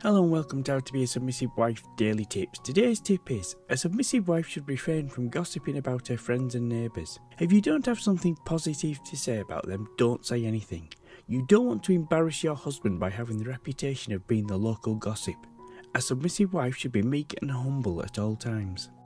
Hello and welcome to How to Be a Submissive Wife Daily Tips. Today's tip is, a submissive wife should refrain from gossiping about her friends and neighbours. If you don't have something positive to say about them, don't say anything. You don't want to embarrass your husband by having the reputation of being the local gossip. A submissive wife should be meek and humble at all times.